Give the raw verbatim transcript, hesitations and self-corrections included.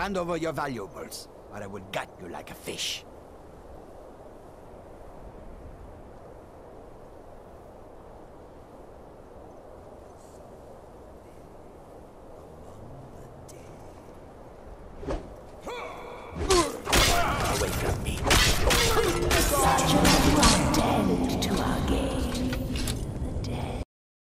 Hand over your valuables, or I will gut you like a fish. Away from me.